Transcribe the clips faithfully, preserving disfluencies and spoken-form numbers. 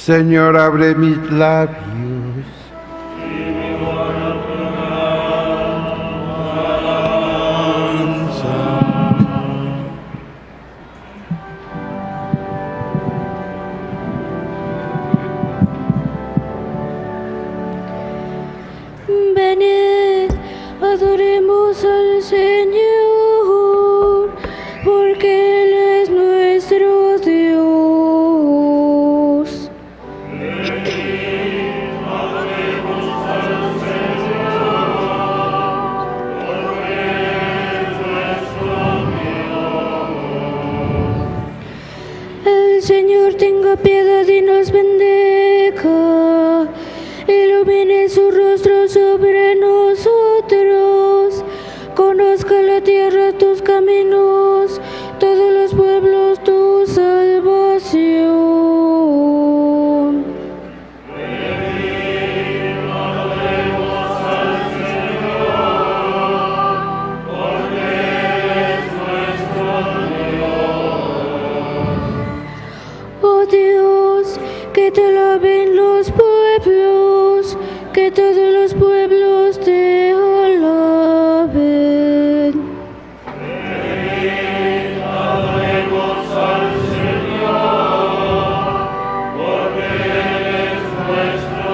Señor, abre mis labios. Venid, adoremos al Señor, porque Él es nuestro Dios. Venid, adoremos al Señor, porque es nuestro Dios. El Señor tenga piedad y nos bendiga, ilumine su rostro sobre nosotros, conozca la tierra tus caminos, todos los pueblos tu salvación. Venid, adoremos al Señor, porque es nuestro Dios. Oh Dios, que te alaben los pueblos, que todos los pueblos te alaben. Venid, adoremos al Señor, porque es nuestro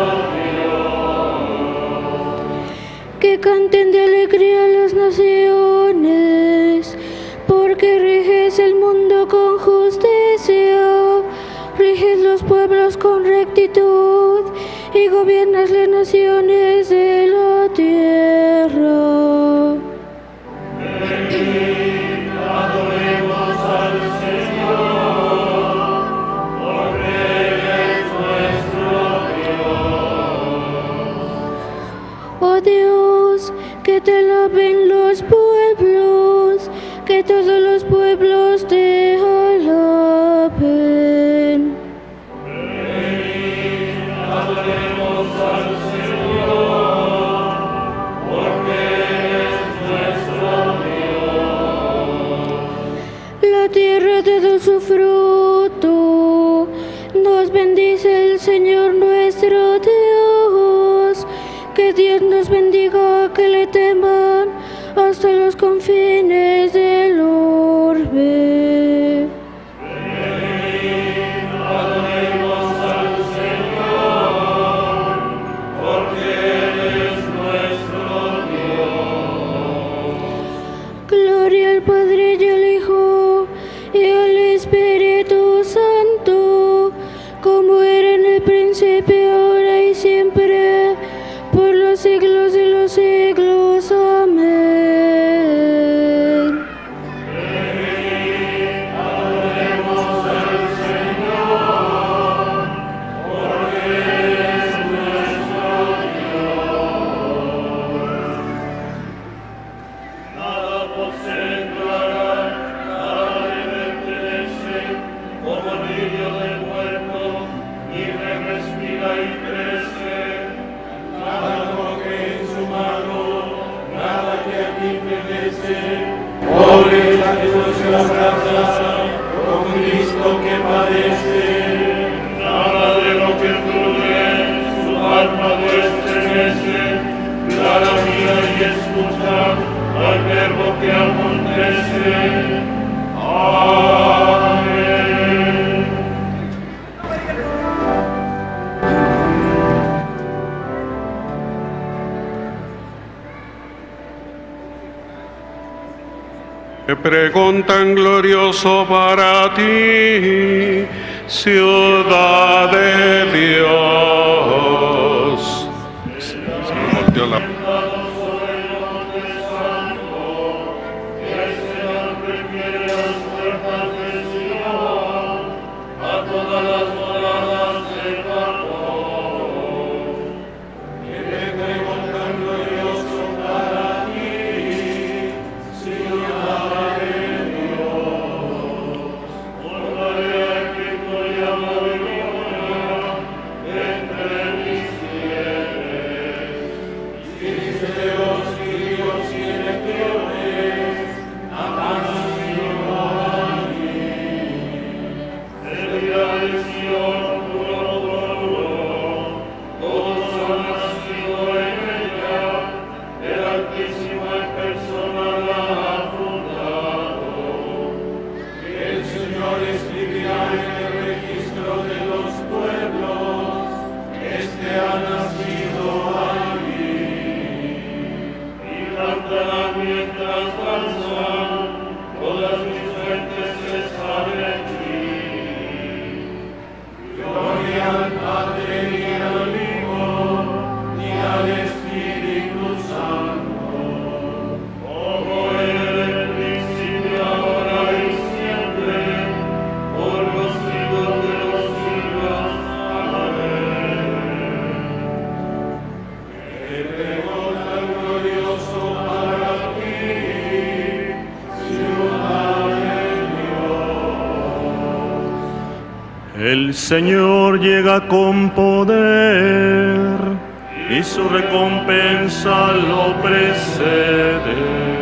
Dios. Que canten de alegría las naciones, porque riges el mundo con justicia, riges los pueblos con rectitud y gobiernas las naciones de la tierra. Venid, adoremos al Señor, porque es nuestro Dios. Oh Dios, que te alaben los pueblos, que todos los pueblos te alaben. Venid, adoremos al Señor, porque es nuestro Dios. La tierra te da su fruto, nos bendice el Señor nuestro Dios. Que Dios nos bendiga, que le teman hasta los confines del orbe. Venid, adoremos al Señor, porque Él es nuestro Dios. Gloria al Padre y al Hijo y al Espíritu Santo, como era en el principio, ahora y siempre, por los siglos de los siglos. Amén. Venid, adoremos al Señor, porque Él es nuestro Dios. Nada posee clara, nada debe pertenecerse, como niño del huerto, libre respira y crece. Nada toque en su mano, nada que aquí pertenece. Pobre la que no se abraza, con Cristo que padece. Nada de lo que fluye, su alma no estremece. Clara mira y escucha al verbo que acontece. Amén. Te preguntan glorioso para ti, ciudad de Dios. Se me volteó la... Entre El Señor llega con poder y su recompensa lo precede.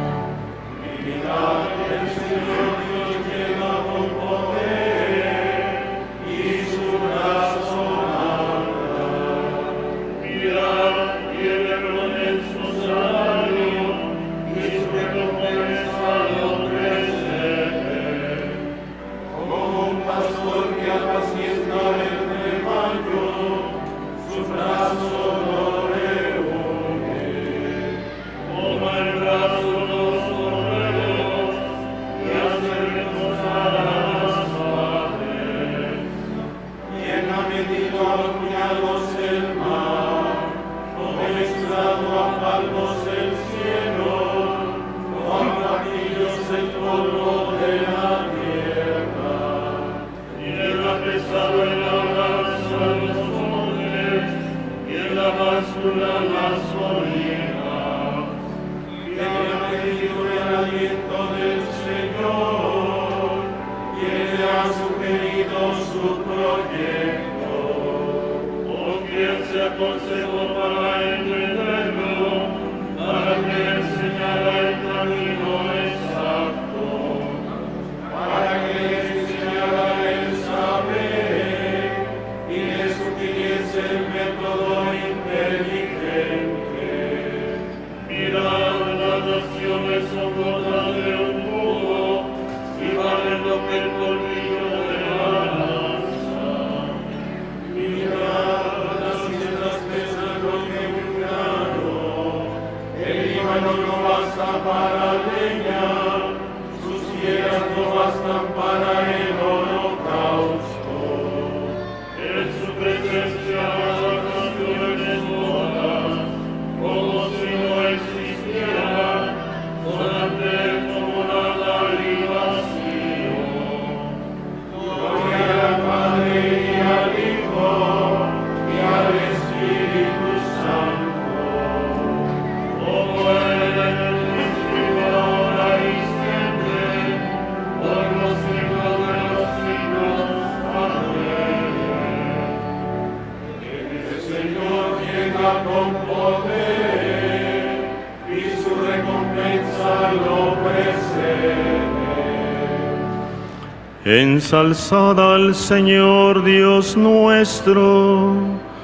Ensalzad al Señor Dios nuestro,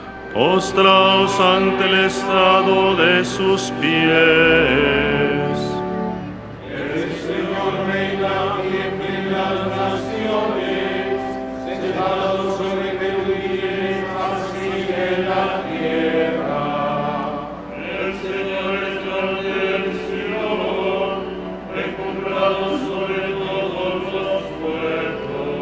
postraos ante el estrado de sus pies. El Señor reina en las naciones, sentado sobre querubines, así en la tierra. El Señor es grande del cielo, encumbrado sobre todos los pueblos.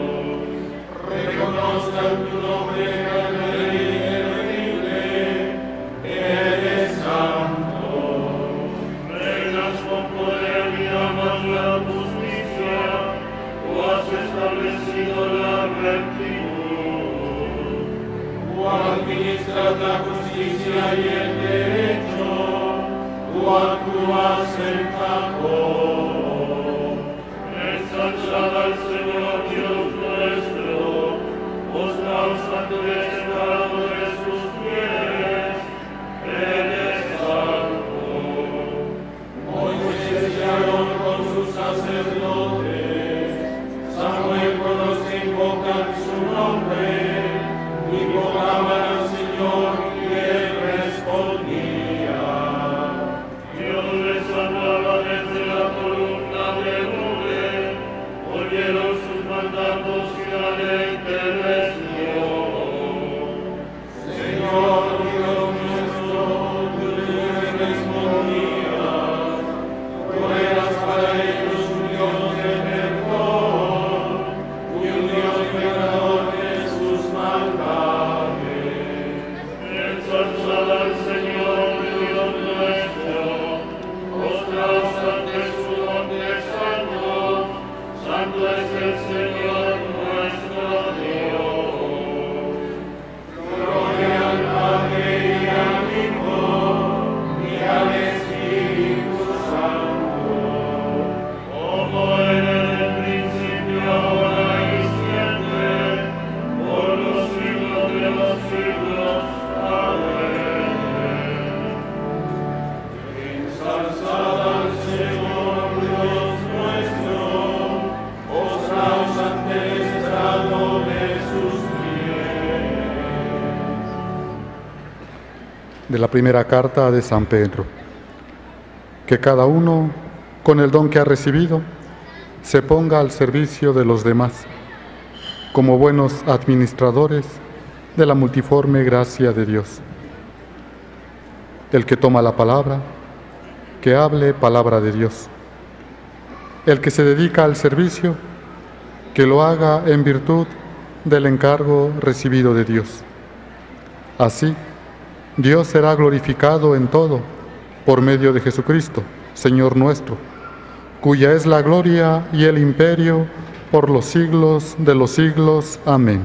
Reconozcan tu nombre, grande y terrible, eres santo. Reinas con poder y amas la justicia, tú has establecido la rectitud. Tú administras la justicia y el derecho, tú actúas en Jacob. Ensalzad al Señor Dios nuestro, postraos ante el estrado de sus pies, Él es santo. Moisés y Aarón con sus sacerdotes, Samuel con los que invocan su nombre, invocaban al Señor y Él respondía. Dios les hablaba desde la de la primera carta de San Pedro. Que cada uno, con el don que ha recibido, se ponga al servicio de los demás, como buenos administradores de la multiforme gracia de Dios. El que toma la palabra, que hable palabra de Dios. El que se dedica al servicio, que lo haga en virtud del encargo recibido de Dios. Así, Dios será glorificado en todo por medio de Jesucristo, Señor nuestro, cuya es la gloria y el imperio por los siglos de los siglos. Amén.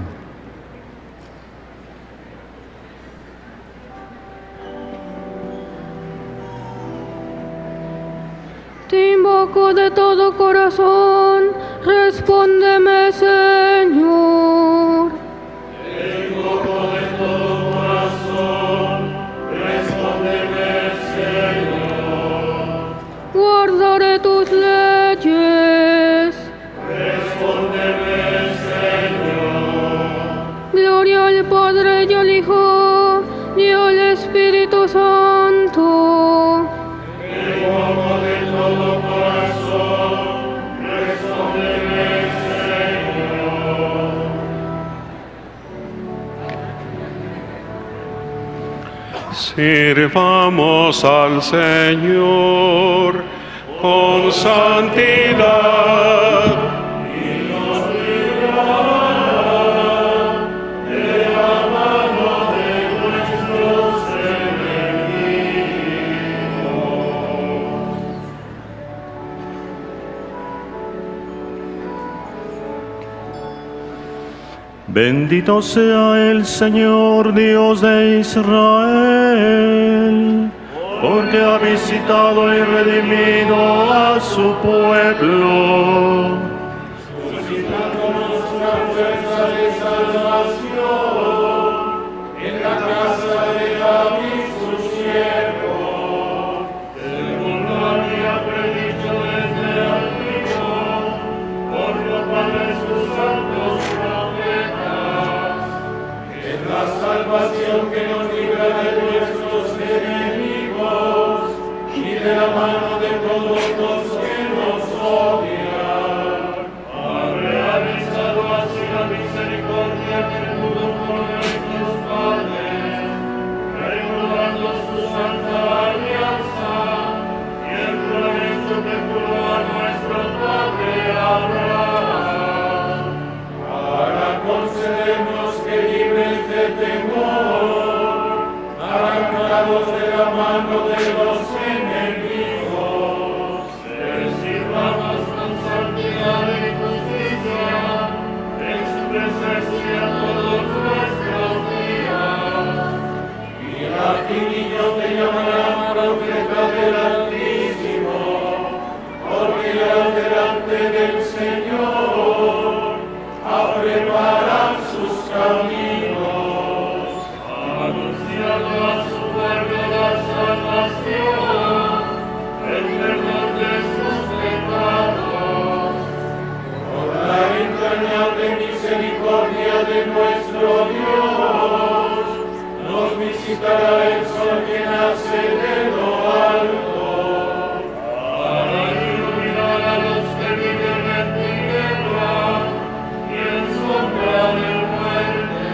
Te invoco de todo corazón, respóndeme, Señor. Te invoco de todo corazón, respóndeme, Señor. Guardaré tus leyes. Respóndeme, Señor. Gloria al Padre y al Hijo y al Espíritu Santo. Te invoco de todo corazón, respóndeme, Señor. Sirvamos al Señor con santidad. Bendito sea el Señor Dios de Israel, porque ha visitado y redimido a su pueblo. Suscitándonos una fuerza de salvación en la casa de David, su siervo, según lo había predicho desde antiguo, por lo cual de sus santos profetas, es la salvación que nos libra de nuestros enemigos y de la mano de todos los que nos odian. Ha realizado así la misericordia que pudo con nuestros padres, renovando su santa alianza y el juramento que juró a nuestro padre Abraham, para concedernos que libres de temor, arrancados de la mano de los enemigos, les sirvamos con santidad y justicia en su presencia todos nuestros días. Y a ti, niño, te llamarán profeta del Altísimo, porque irás delante del Señor a preparar sus caminos, anunciando a su pueblo la salvación, el perdón de sus pecados, por la entrañable misericordia de nuestro Dios, nos visitará el sol que nace de lo alto, para iluminar a los que viven en tinieblas y en sombra de muerte,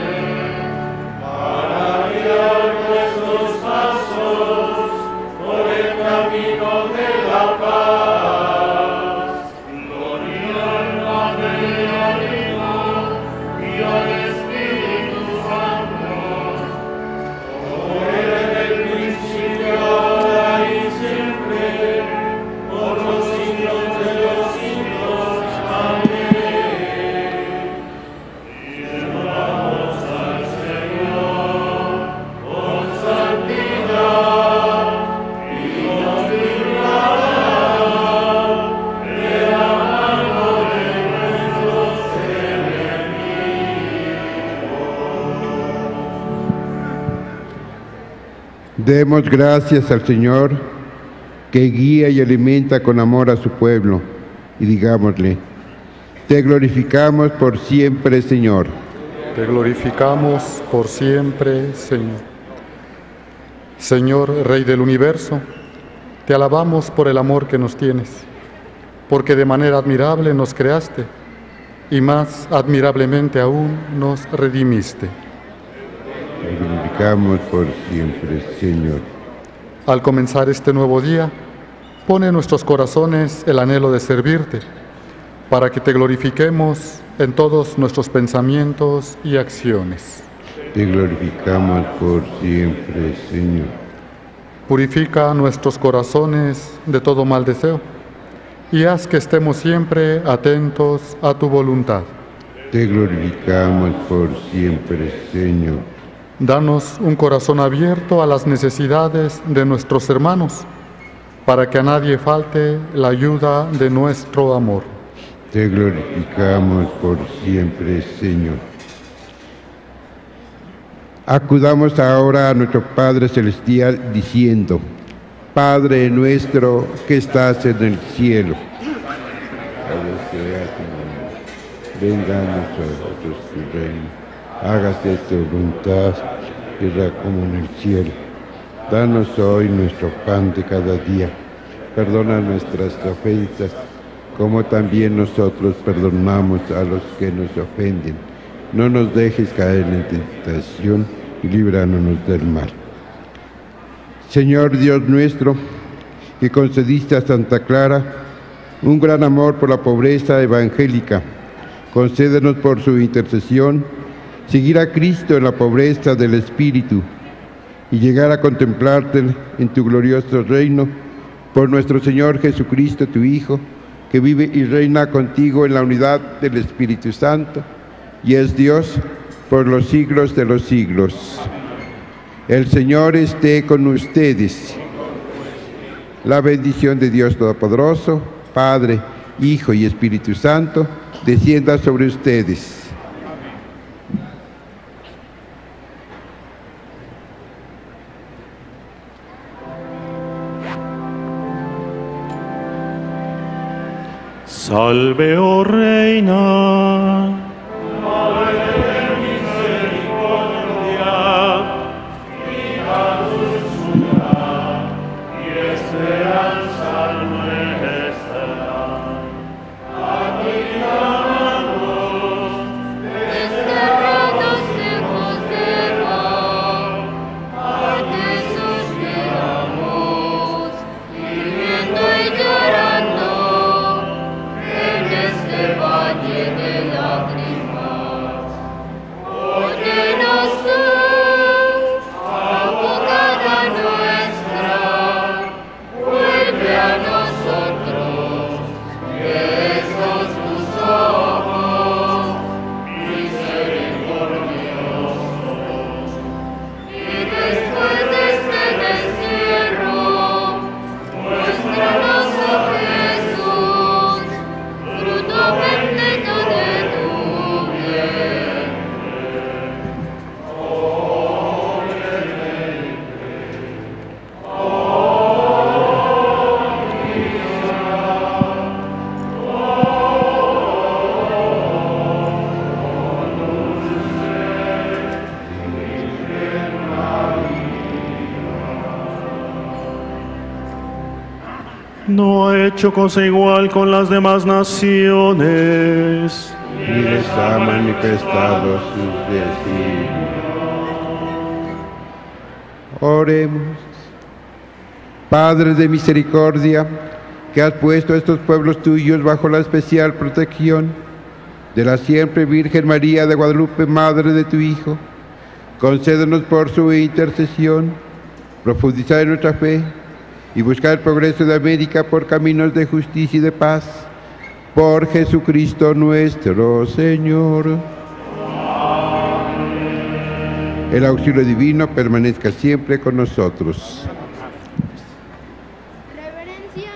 para guiar nuestros pasos por el camino de la paz. Gloria al Padre y al Hijo y al Espíritu Santo, como era en el principio, ahora y siempre, por los siglos de los siglos. Amén. Y sirvamos al Señor con santidad y nos librará de la mano de nuestros enemigos. Demos gracias al Señor, que guía y alimenta con amor a su pueblo, y digámosle: te glorificamos por siempre, Señor. Te glorificamos por siempre, Señor. Señor Rey del universo, te alabamos por el amor que nos tienes, porque de manera admirable nos creaste y más admirablemente aún nos redimiste. Te glorificamos por siempre, Señor. Al comenzar este nuevo día, pone en nuestros corazones el anhelo de servirte, para que te glorifiquemos en todos nuestros pensamientos y acciones. Te glorificamos por siempre, Señor. Purifica nuestros corazones de todo mal deseo y haz que estemos siempre atentos a tu voluntad. Te glorificamos por siempre, Señor. Danos un corazón abierto a las necesidades de nuestros hermanos, para que a nadie falte la ayuda de nuestro amor. Te glorificamos por siempre, Señor. Acudamos ahora a nuestro Padre Celestial diciendo: Padre nuestro que estás en el cielo, venga a nosotros tu reino, hágase tu voluntad, tierra como en el cielo. Danos hoy nuestro pan de cada día, perdona nuestras ofensas, como también nosotros perdonamos a los que nos ofenden. No nos dejes caer en tentación y líbranos del mal. Señor Dios nuestro, que concediste a Santa Clara un gran amor por la pobreza evangélica, concédenos por su intercesión seguir a Cristo en la pobreza del espíritu y llegar a contemplarte en tu glorioso reino por nuestro Señor Jesucristo, tu Hijo, que vive y reina contigo en la unidad del Espíritu Santo y es Dios por los siglos de los siglos. El Señor esté con ustedes. La bendición de Dios Todopoderoso, Padre, Hijo y Espíritu Santo, descienda sobre ustedes. Salve, oh Reina. No ha hecho cosa igual con las demás naciones, Y les ha manifestado sus designios. Oremos. Padre de misericordia, que has puesto a estos pueblos tuyos bajo la especial protección de la siempre Virgen María de Guadalupe, Madre de tu Hijo, concédenos por su intercesión profundizar en nuestra fe y buscar el progreso de América por caminos de justicia y de paz. Por Jesucristo nuestro Señor. Amén. El auxilio divino permanezca siempre con nosotros. Reverencia.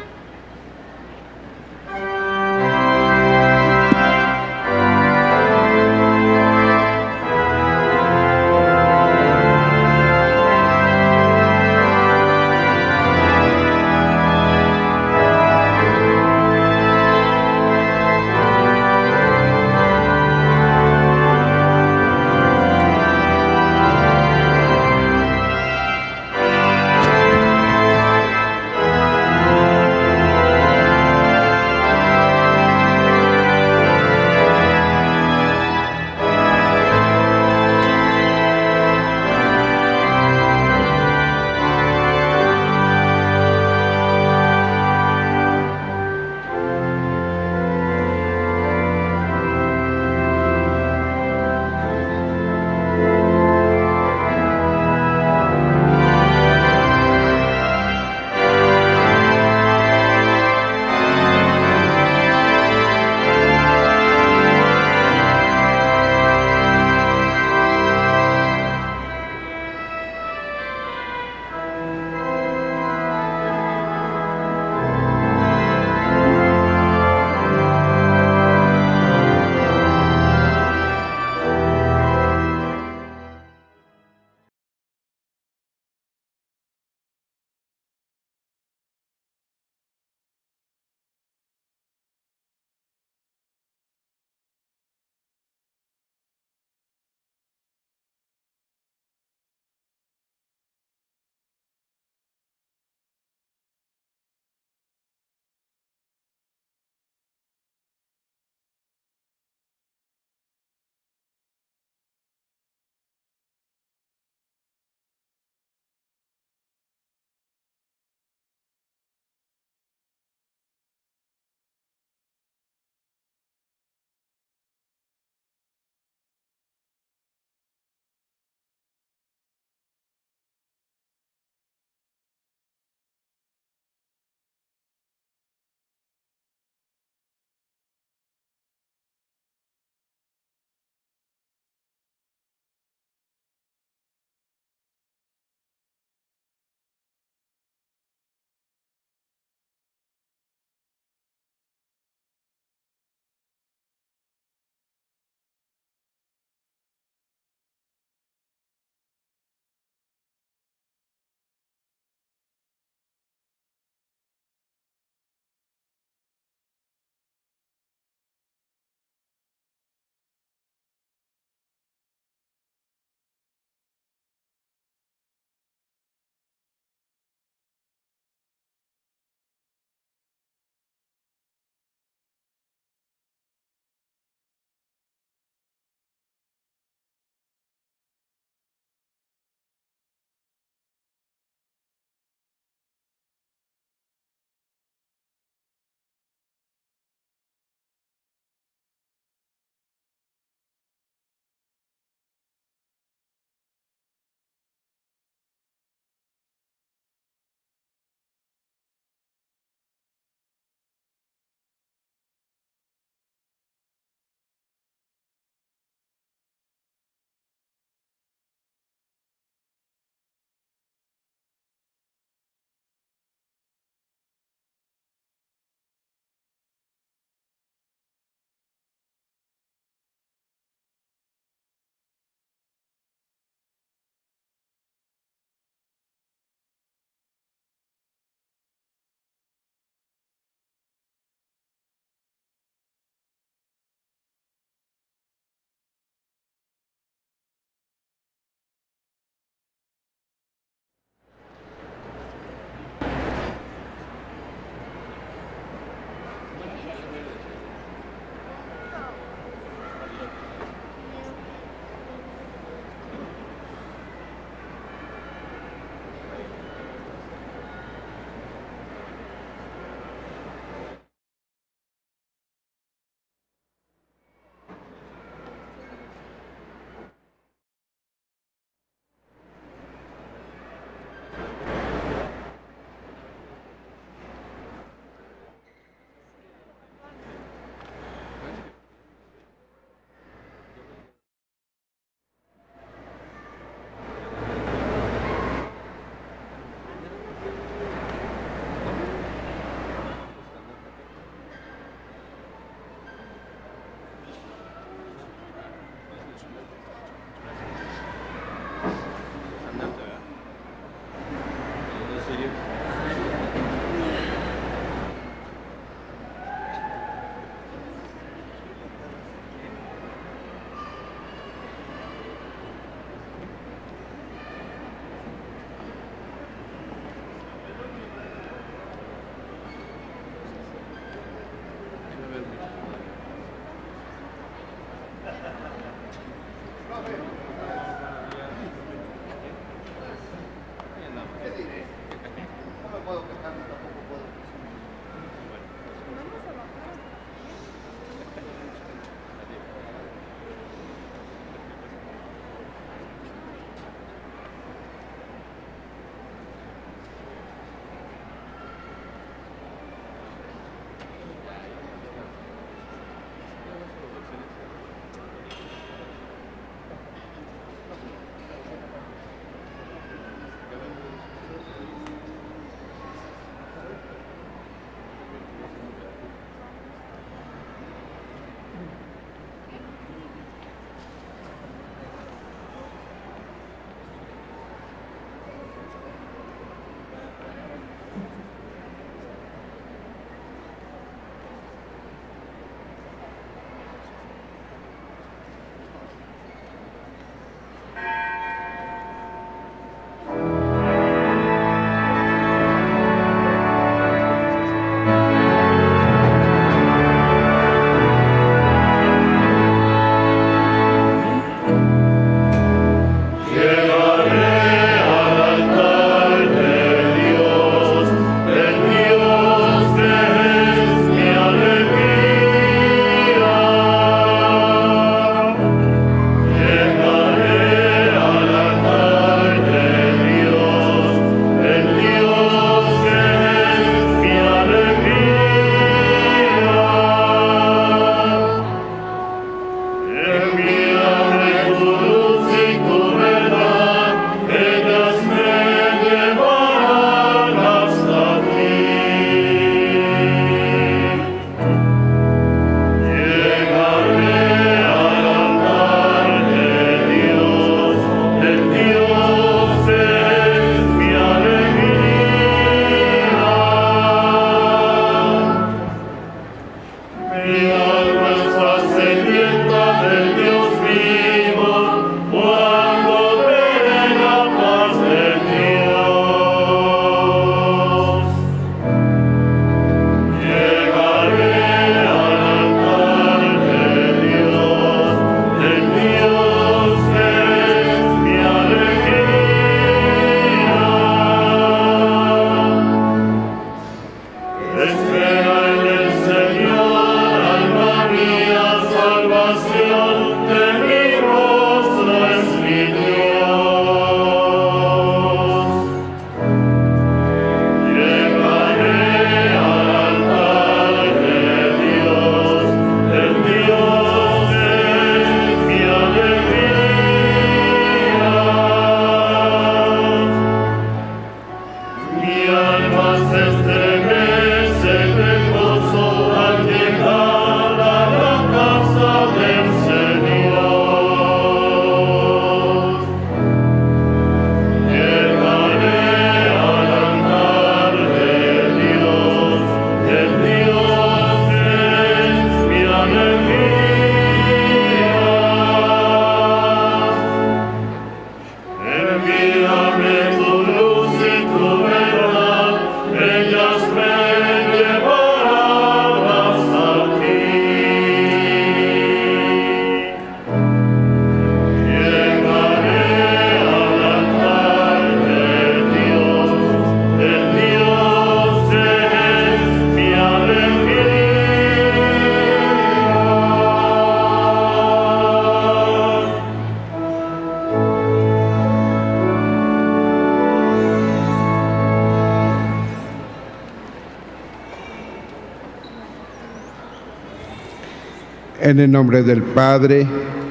En el nombre del Padre,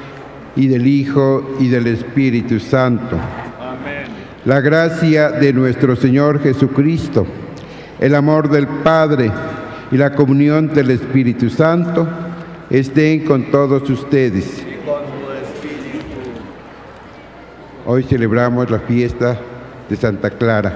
y del Hijo, y del Espíritu Santo. Amén. La gracia de nuestro Señor Jesucristo, el amor del Padre y la comunión del Espíritu Santo estén con todos ustedes. Y con tu espíritu. Hoy celebramos la fiesta de Santa Clara.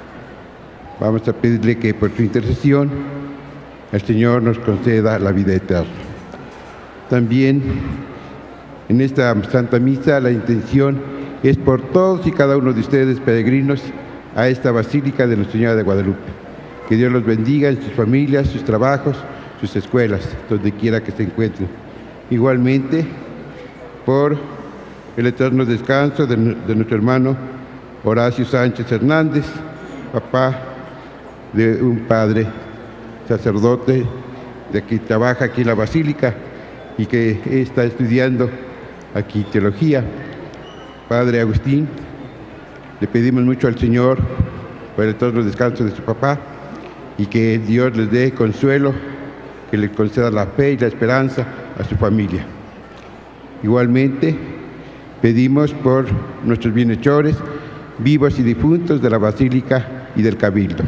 Vamos a pedirle que por su intercesión el Señor nos conceda la vida eterna. También en esta Santa Misa la intención es por todos y cada uno de ustedes peregrinos a esta Basílica de Nuestra Señora de Guadalupe. Que Dios los bendiga en sus familias, sus trabajos, sus escuelas, donde quiera que se encuentren. Igualmente, por el eterno descanso de, de nuestro hermano Horacio Sánchez Hernández, papá de un padre sacerdote de que trabaja aquí en la Basílica y que está estudiando aquí teología. Padre Agustín, le pedimos mucho al Señor por el eterno descanso de su papá y que Dios les dé consuelo, que le conceda la fe y la esperanza a su familia. Igualmente, pedimos por nuestros bienhechores, vivos y difuntos de la Basílica y del Cabildo.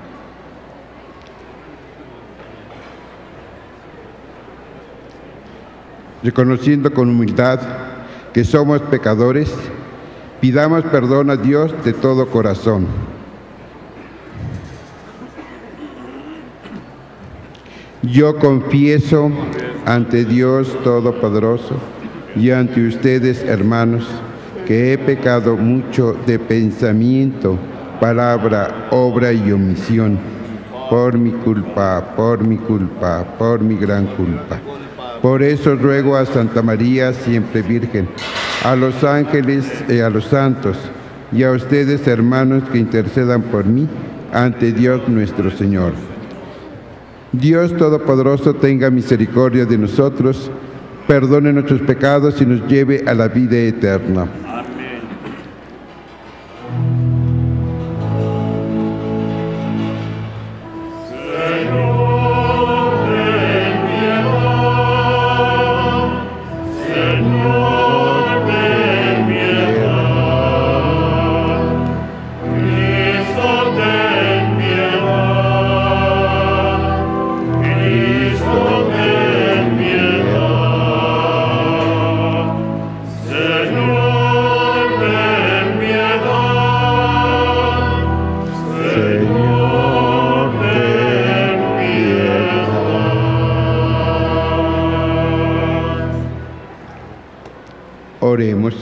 Reconociendo con humildad que somos pecadores, pidamos perdón a Dios de todo corazón. Yo confieso ante Dios Todopoderoso y ante ustedes, hermanos, que he pecado mucho de pensamiento, palabra, obra y omisión, por mi culpa, por mi culpa, por mi gran culpa. Por eso ruego a Santa María, siempre Virgen, a los ángeles y a los santos, y a ustedes, hermanos, que intercedan por mí ante Dios nuestro Señor. Dios Todopoderoso tenga misericordia de nosotros, perdone nuestros pecados y nos lleve a la vida eterna. Señor, Oremos.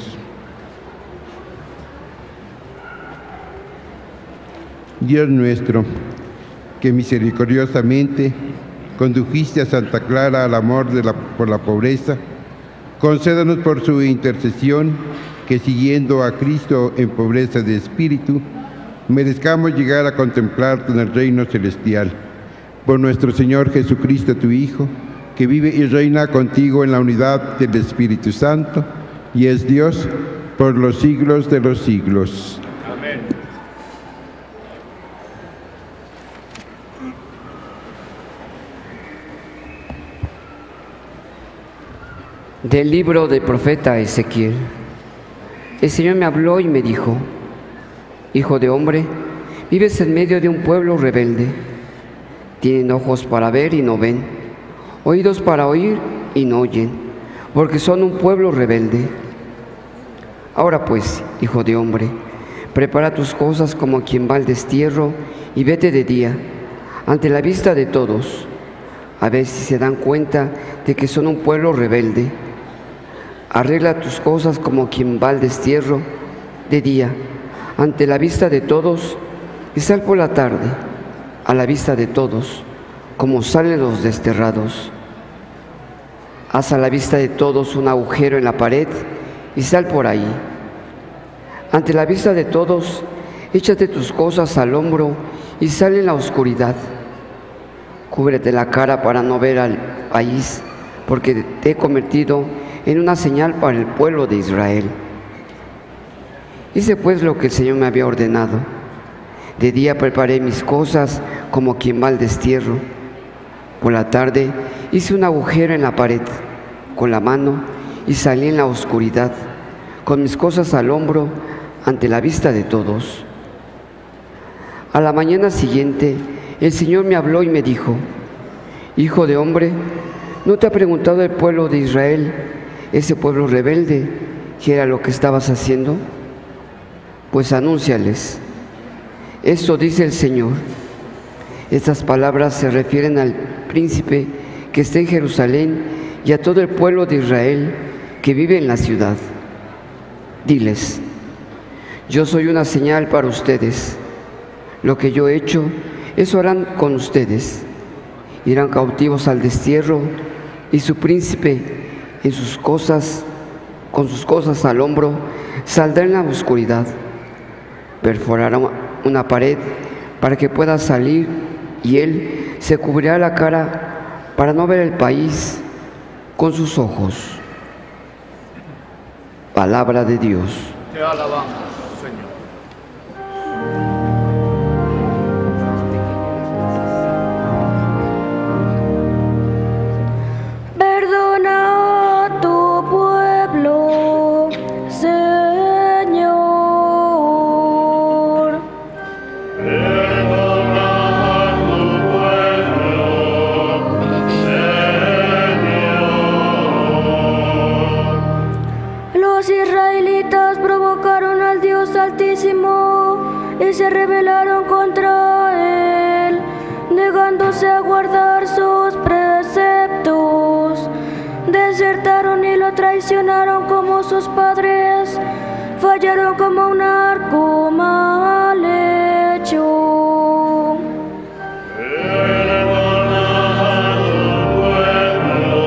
Dios nuestro, que misericordiosamente condujiste a Santa Clara al amor de la, por la pobreza, concédanos por su intercesión que, siguiendo a Cristo en pobreza de espíritu, merezcamos llegar a contemplarte en el reino celestial. Por nuestro Señor Jesucristo, tu Hijo, que vive y reina contigo en la unidad del Espíritu Santo, y es Dios por los siglos de los siglos. Amén. Del libro del profeta Ezequiel. El Señor me habló y me dijo: Hijo de hombre, vives en medio de un pueblo rebelde. Tienen ojos para ver y no ven, oídos para oír y no oyen, porque son un pueblo rebelde. Ahora pues, hijo de hombre, prepara tus cosas como quien va al destierro y vete de día, ante la vista de todos, a ver si se dan cuenta de que son un pueblo rebelde. Arregla tus cosas como quien va al destierro de día, ante la vista de todos, y sal por la tarde, a la vista de todos, como salen los desterrados. Haz a la vista de todos un agujero en la pared, y sal por ahí. Ante la vista de todos, échate tus cosas al hombro, y sal en la oscuridad. Cúbrete la cara para no ver al país, porque te he convertido en una señal para el pueblo de Israel. Hice pues lo que el Señor me había ordenado. De día preparé mis cosas como quien va al destierro. Por la tarde hice un agujero en la pared con la mano y salí en la oscuridad, con mis cosas al hombro, ante la vista de todos. A la mañana siguiente, el Señor me habló y me dijo: Hijo de hombre, ¿no te ha preguntado el pueblo de Israel, ese pueblo rebelde, qué era lo que estabas haciendo? Pues anúnciales. Esto dice el Señor. Estas palabras se refieren al príncipe que está en Jerusalén y a todo el pueblo de Israel que vive en la ciudad. Diles: yo soy una señal para ustedes. Lo que yo he hecho, eso harán con ustedes. Irán cautivos al destierro y su príncipe en sus cosas, con sus cosas al hombro, saldrá en la oscuridad. Perforará una pared para que pueda salir, y él se cubrirá la cara para no ver el país con sus ojos. Palabra de Dios. Te alabamos, Señor. Perdona a tu pueblo, Señor. Perdona a tu pueblo, Señor. Los israelitas provocaron al Dios Altísimo y se rebelaron contra Él, negándose a guardar sus preceptos. Desertaron y lo traicionaron como sus padres, fallaron como un arco mal hecho. Perdona a tu pueblo,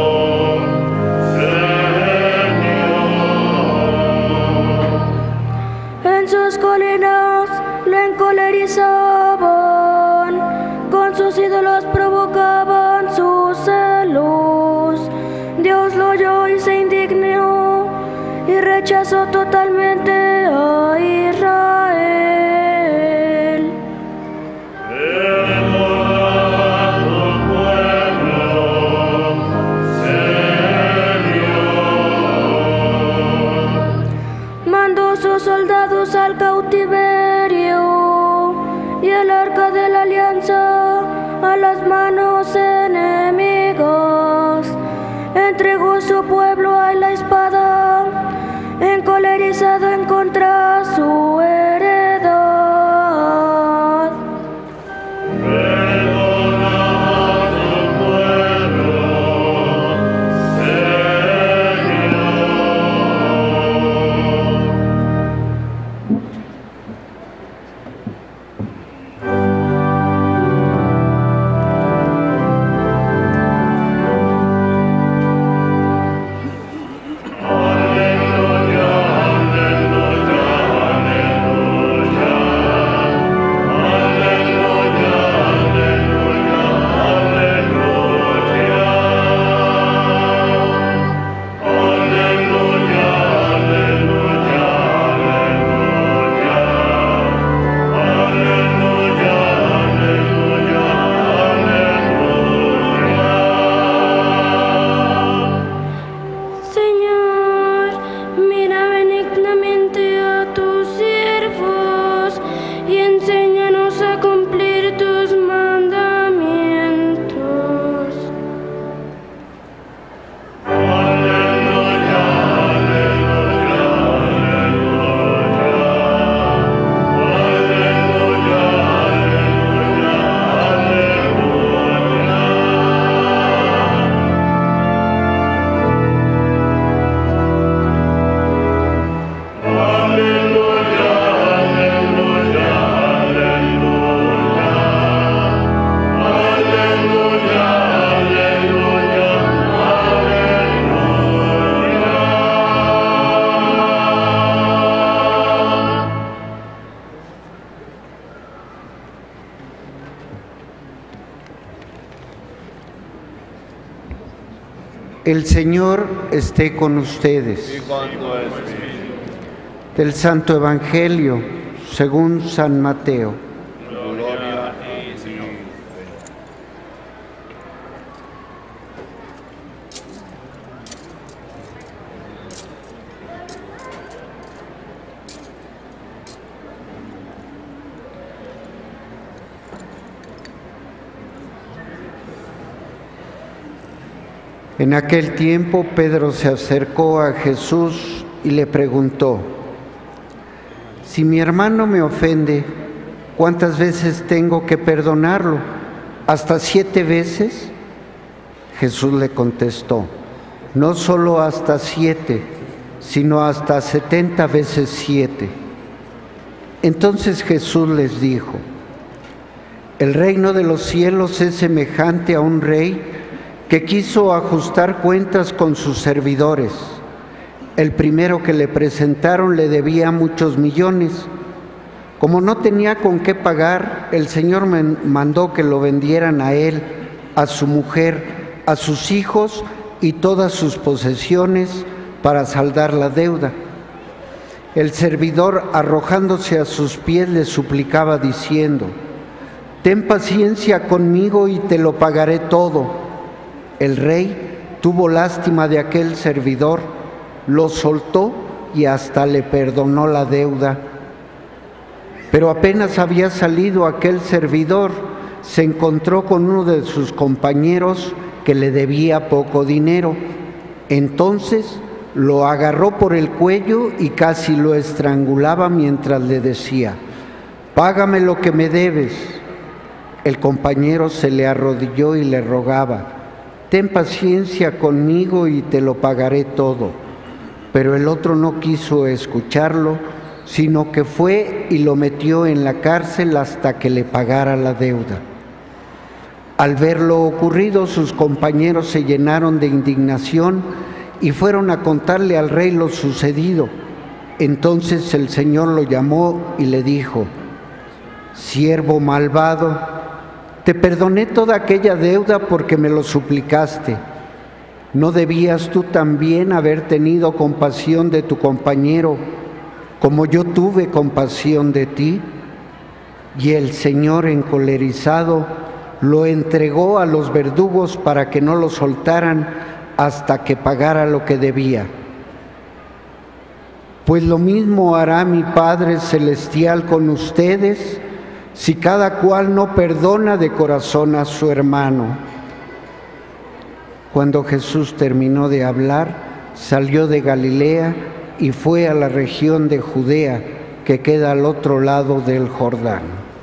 Señor. En sus colinas lo encolerizaban, con sus ídolos provocaban sus celos. Dios lo oyó y se indignó y rechazó totalmente a Israel. Perdona a tu pueblo, Señor. Mandó sus soldados al cautiverio y el arca de la alianza a las manos enemigas. Entregó su pueblo a la espada, encolerizado en contra su heredad. Perdona a tu pueblo, Señor. El Señor esté con ustedes. Y con tu espíritu. Del Santo Evangelio según San Mateo. Gloria a ti, Señor. En aquel tiempo Pedro se acercó a Jesús y le preguntó: si mi hermano me ofende, ¿cuántas veces tengo que perdonarlo? ¿Hasta siete veces? Jesús le contestó: no solo hasta siete, sino hasta setenta veces siete. Entonces Jesús les dijo: el reino de los cielos es semejante a un rey que quiso ajustar cuentas con sus servidores. El primero que le presentaron le debía muchos millones. Como no tenía con qué pagar, el Señor mandó que lo vendieran a él, a su mujer, a sus hijos y todas sus posesiones para saldar la deuda. El servidor, arrojándose a sus pies, le suplicaba diciendo: ten paciencia conmigo y te lo pagaré todo. El rey tuvo lástima de aquel servidor, lo soltó y hasta le perdonó la deuda. Pero apenas había salido aquel servidor, se encontró con uno de sus compañeros que le debía poco dinero. Entonces lo agarró por el cuello y casi lo estrangulaba mientras le decía: págame lo que me debes. El compañero se le arrodilló y le rogaba: ten paciencia conmigo y te lo pagaré todo. Pero el otro no quiso escucharlo, sino que fue y lo metió en la cárcel hasta que le pagara la deuda. Al ver lo ocurrido, sus compañeros se llenaron de indignación y fueron a contarle al rey lo sucedido. Entonces el Señor lo llamó y le dijo: siervo malvado, te perdoné toda aquella deuda porque me lo suplicaste. ¿No debías tú también haber tenido compasión de tu compañero, como yo tuve compasión de ti? Y el Señor, encolerizado, lo entregó a los verdugos para que no lo soltaran hasta que pagara lo que debía. Pues lo mismo hará mi Padre Celestial con ustedes, si cada cual no perdona de corazón a su hermano. Cuando Jesús terminó de hablar, salió de Galilea y fue a la región de Judea, que queda al otro lado del Jordán.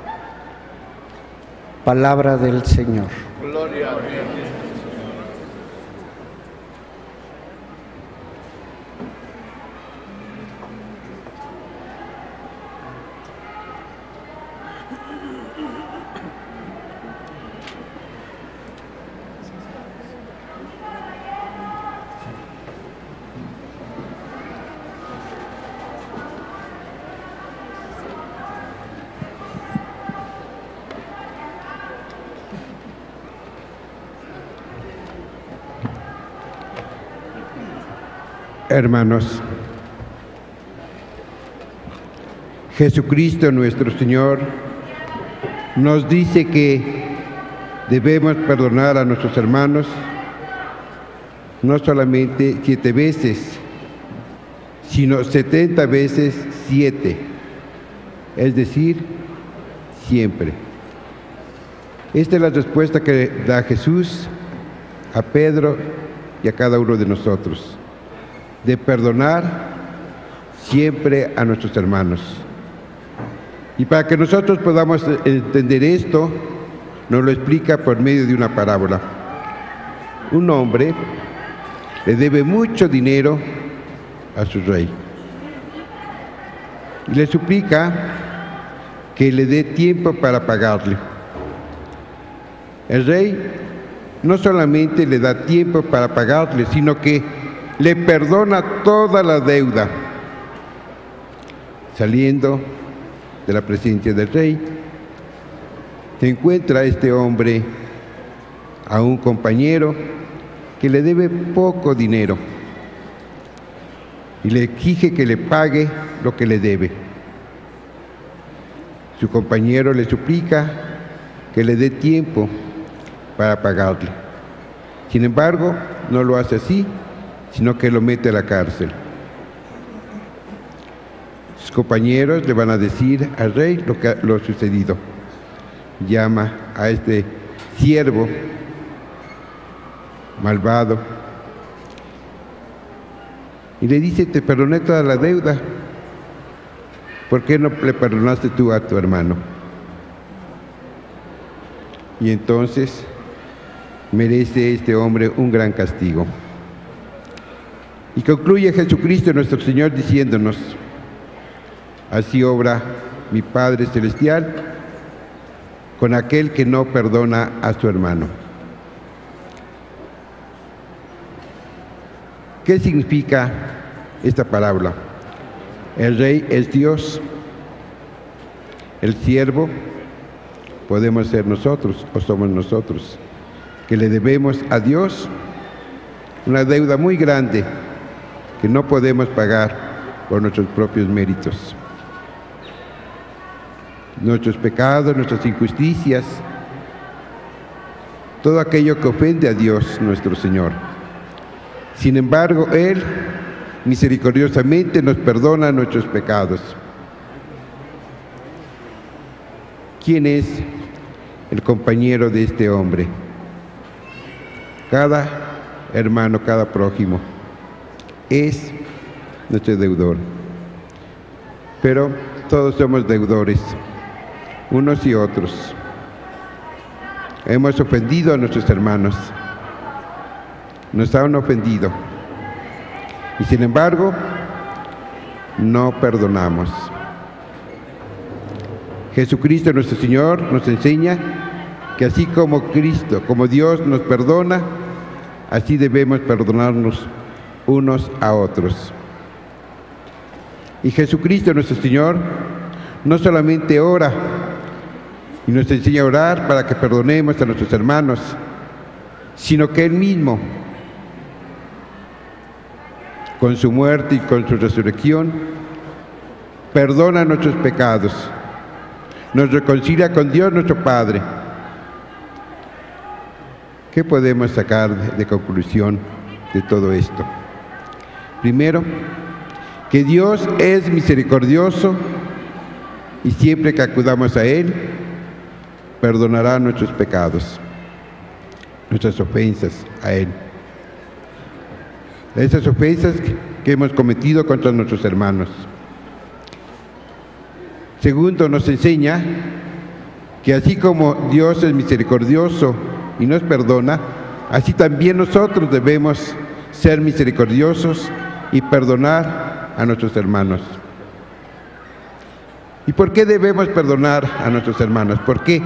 Palabra del Señor. Gloria a ti. Hermanos, Jesucristo nuestro Señor nos dice que debemos perdonar a nuestros hermanos no solamente siete veces, sino setenta veces siete, es decir, siempre. Esta es la respuesta que da Jesús a Pedro y a cada uno de nosotros, de perdonar siempre a nuestros hermanos. Y para que nosotros podamos entender esto, nos lo explica por medio de una parábola. Un hombre le debe mucho dinero a su rey y le suplica que le dé tiempo para pagarle. El rey no solamente le da tiempo para pagarle, sino que le perdona toda la deuda. Saliendo de la presencia del rey, se encuentra este hombre a un compañero que le debe poco dinero y le exige que le pague lo que le debe. Su compañero le suplica que le dé tiempo para pagarle. Sin embargo, no lo hace así, sino que lo mete a la cárcel. Sus compañeros le van a decir al rey lo que lo sucedido. Llama a este siervo malvado y le dice: te perdoné toda la deuda, ¿por qué no le perdonaste tú a tu hermano? Y entonces merece este hombre un gran castigo. Y concluye Jesucristo nuestro Señor diciéndonos: así obra mi Padre Celestial con aquel que no perdona a su hermano. ¿Qué significa esta parábola? El rey es Dios, el siervo podemos ser nosotros o somos nosotros, que le debemos a Dios una deuda muy grande que no podemos pagar por nuestros propios méritos. Nuestros pecados, nuestras injusticias, todo aquello que ofende a Dios nuestro Señor. Sin embargo, Él misericordiosamente nos perdona nuestros pecados. ¿Quién es el compañero de este hombre? Cada hermano, cada prójimo es nuestro deudor. Pero todos somos deudores, unos y otros. Hemos ofendido a nuestros hermanos, nos han ofendido, y sin embargo, no perdonamos. Jesucristo nuestro Señor nos enseña que así como Cristo, como Dios nos perdona, así debemos perdonarnos unos a otros. Y Jesucristo nuestro Señor no solamente ora y nos enseña a orar para que perdonemos a nuestros hermanos, sino que Él mismo, con su muerte y con su resurrección, perdona nuestros pecados, nos reconcilia con Dios nuestro Padre. ¿Qué podemos sacar de conclusión de todo esto? Primero, que Dios es misericordioso y siempre que acudamos a Él, perdonará nuestros pecados, nuestras ofensas a Él. Esas ofensas que hemos cometido contra nuestros hermanos. Segundo, nos enseña que así como Dios es misericordioso y nos perdona, así también nosotros debemos ser misericordiosos y perdonar a nuestros hermanos. ¿Y por qué debemos perdonar a nuestros hermanos? ¿Por qué?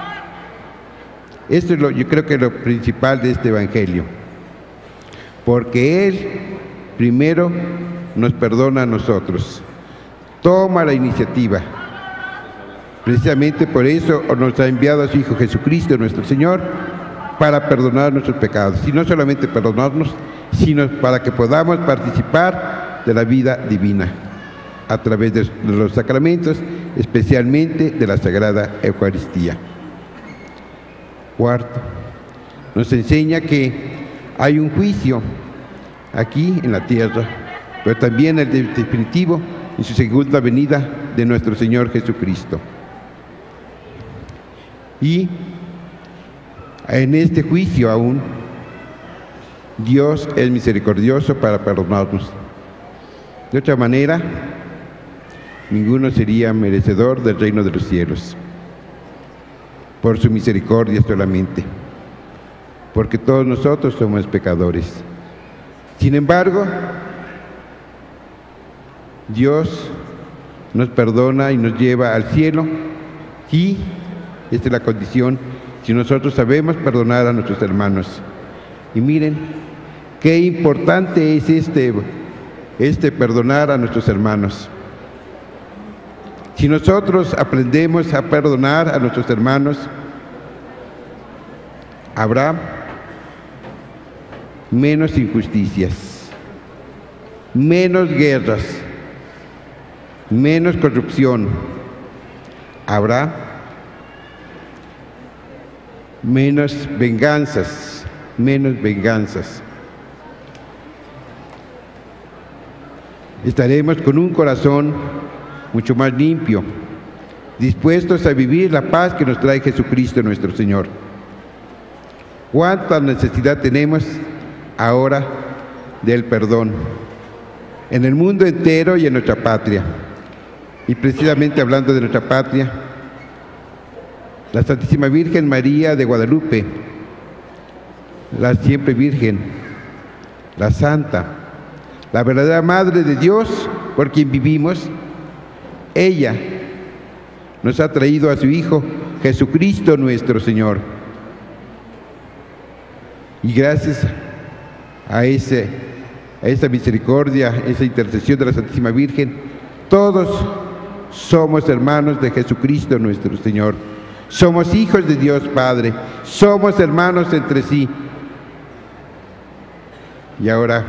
Esto es lo, yo creo que es lo principal de este Evangelio. Porque Él primero nos perdona a nosotros, toma la iniciativa. Precisamente por eso nos ha enviado a su Hijo Jesucristo, nuestro Señor, para perdonar nuestros pecados. Y no solamente perdonarnos, sino para que podamos participar de la vida divina a través de los sacramentos, especialmente de la Sagrada Eucaristía. Cuarto, nos enseña que hay un juicio aquí en la tierra, pero también el definitivo en su segunda venida de nuestro Señor Jesucristo. Y en este juicio aún, Dios es misericordioso para perdonarnos. De otra manera, ninguno sería merecedor del reino de los cielos, por su misericordia solamente, porque todos nosotros somos pecadores. Sin embargo, Dios nos perdona y nos lleva al cielo, y esta es la condición si nosotros sabemos perdonar a nuestros hermanos. Y miren, qué importante es este, este perdonar a nuestros hermanos. Si nosotros aprendemos a perdonar a nuestros hermanos, habrá menos injusticias, menos guerras, menos corrupción. Habrá menos venganzas, menos venganzas. Estaremos con un corazón mucho más limpio, dispuestos a vivir la paz que nos trae Jesucristo nuestro Señor. ¿Cuánta necesidad tenemos ahora del perdón en el mundo entero y en nuestra patria? Y precisamente hablando de nuestra patria, la Santísima Virgen María de Guadalupe, la siempre Virgen, la Santa, la verdadera Madre de Dios por quien vivimos, ella nos ha traído a su Hijo Jesucristo nuestro Señor. Y gracias a, ese, a esa misericordia, esa intercesión de la Santísima Virgen, todos somos hermanos de Jesucristo nuestro Señor. Somos hijos de Dios Padre, somos hermanos entre sí. Y ahora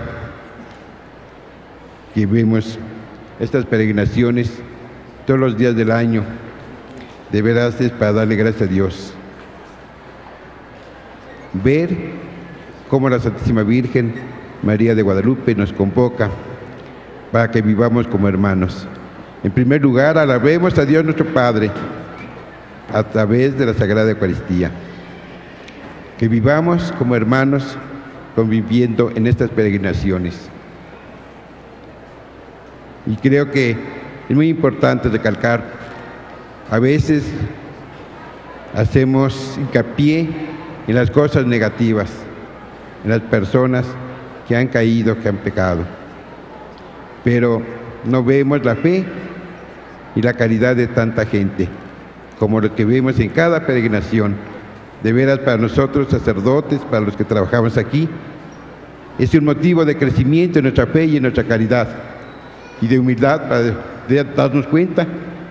que vemos estas peregrinaciones todos los días del año, de veras es para darle gracias a Dios. Ver cómo la Santísima Virgen María de Guadalupe nos convoca para que vivamos como hermanos. En primer lugar, alabemos a Dios nuestro Padre a través de la Sagrada Eucaristía. Que vivamos como hermanos conviviendo en estas peregrinaciones. Y creo que es muy importante recalcar, a veces hacemos hincapié en las cosas negativas, en las personas que han caído, que han pecado, pero no vemos la fe y la caridad de tanta gente, como lo que vemos en cada peregrinación. De veras, para nosotros, sacerdotes, para los que trabajamos aquí, es un motivo de crecimiento en nuestra fe y en nuestra caridad, y de humildad para darnos cuenta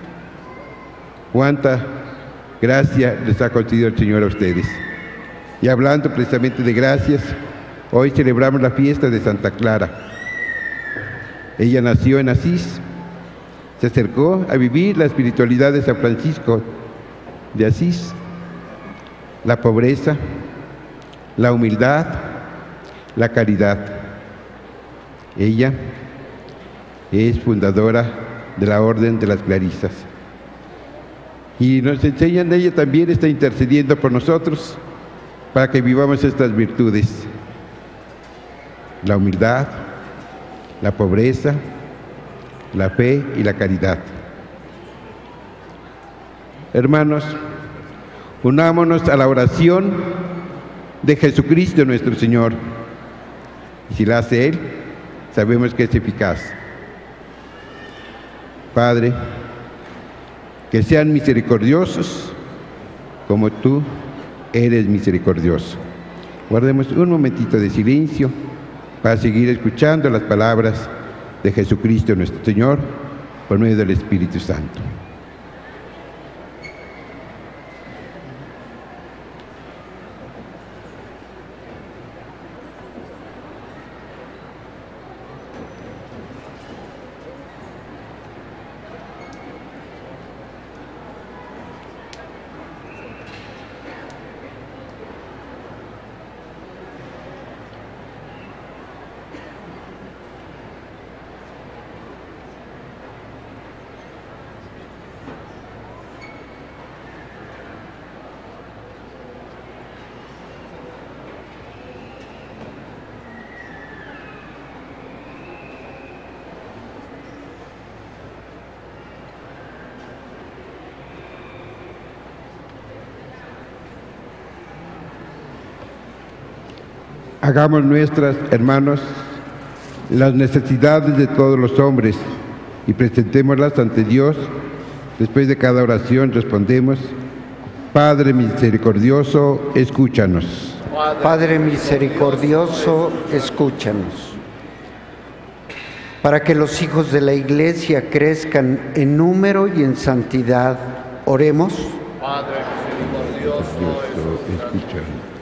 cuánta gracia les ha concedido el Señor a ustedes. Y hablando precisamente de gracias, hoy celebramos la fiesta de Santa Clara. Ella nació en Asís, se acercó a vivir la espiritualidad de San Francisco de Asís, la pobreza, la humildad, la caridad. Ella es fundadora de la Orden de las Clarisas. Y nos enseñan, ella también está intercediendo por nosotros para que vivamos estas virtudes: la humildad, la pobreza, la fe y la caridad. Hermanos, unámonos a la oración de Jesucristo nuestro Señor. Y si la hace Él, sabemos que es eficaz. Padre, que sean misericordiosos como tú eres misericordioso. Guardemos un momentito de silencio para seguir escuchando las palabras de Jesucristo nuestro Señor por medio del Espíritu Santo. Hagamos nuestras, hermanos, las necesidades de todos los hombres y presentémoslas ante Dios. Después de cada oración respondemos: Padre misericordioso, escúchanos. Padre misericordioso, escúchanos. Para que los hijos de la Iglesia crezcan en número y en santidad, oremos. Padre misericordioso, Escúchanos.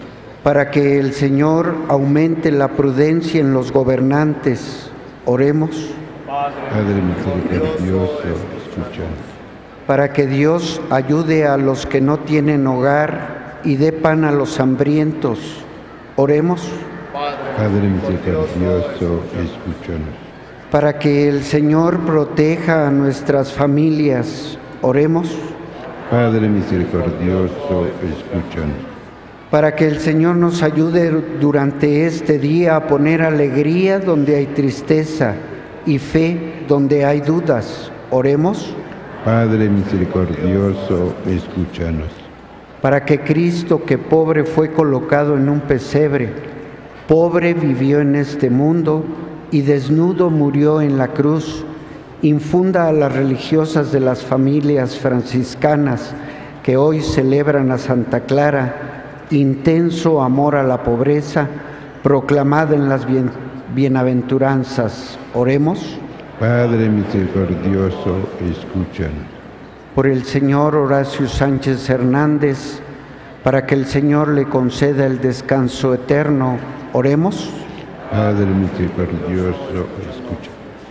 para que el Señor aumente la prudencia en los gobernantes. Oremos. Padre misericordioso, escúchanos. Para que Dios ayude a los que no tienen hogar y dé pan a los hambrientos. Oremos. Padre misericordioso, escúchanos. Para que el Señor proteja a nuestras familias. Oremos. Padre misericordioso, escúchanos. Para que el Señor nos ayude durante este día a poner alegría donde hay tristeza y fe donde hay dudas. Oremos. Padre misericordioso, escúchanos. Para que Cristo, que pobre fue colocado en un pesebre, pobre vivió en este mundo y desnudo murió en la cruz, infunda a las religiosas de las familias franciscanas que hoy celebran a Santa Clara intenso amor a la pobreza proclamada en las bien, bienaventuranzas. Oremos. Padre misericordioso, escúchanos. Por el señor Horacio Sánchez Hernández, para que el Señor le conceda el descanso eterno. Oremos. Padre misericordioso, escucha.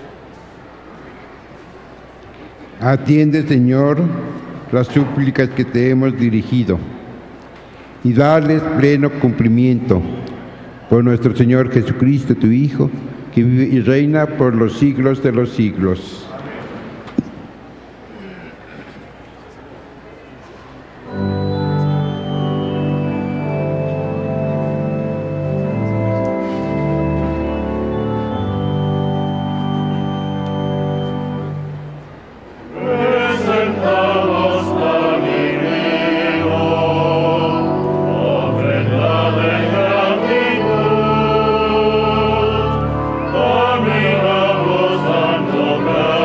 Atiende, Señor, las súplicas que te hemos dirigido y darles pleno cumplimiento por nuestro Señor Jesucristo, tu Hijo, que vive y reina por los siglos de los siglos. Caminamos dando gracias.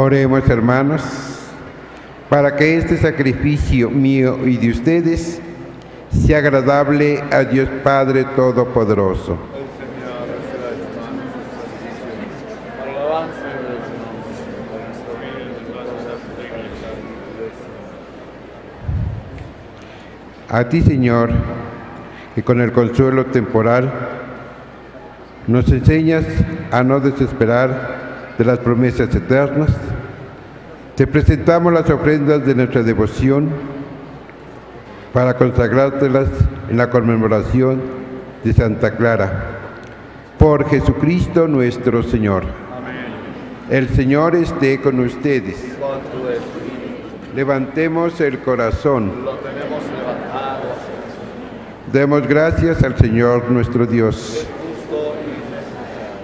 Oremos, hermanos, para que este sacrificio mío y de ustedes sea agradable a Dios Padre Todopoderoso. A ti, Señor, que con el consuelo temporal nos enseñas a no desesperar de las promesas eternas, te presentamos las ofrendas de nuestra devoción para consagrártelas en la conmemoración de Santa Clara. Por Jesucristo nuestro Señor. Amén. El Señor esté con ustedes. Con tu espíritu. Levantemos el corazón. Lo tenemos levantado. Demos gracias al Señor nuestro Dios. Es justo y necesario.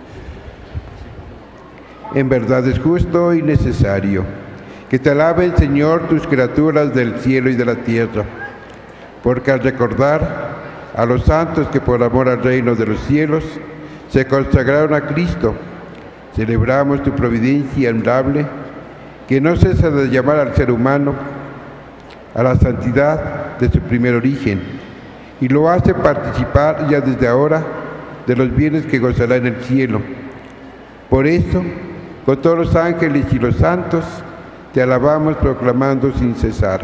En verdad es justo y necesario que te alaben, Señor, tus criaturas del cielo y de la tierra, porque al recordar a los santos que por amor al reino de los cielos se consagraron a Cristo, celebramos tu providencia admirable, que no cesa de llamar al ser humano a la santidad de su primer origen, y lo hace participar ya desde ahora de los bienes que gozará en el cielo. Por eso, con todos los ángeles y los santos, te alabamos proclamando sin cesar.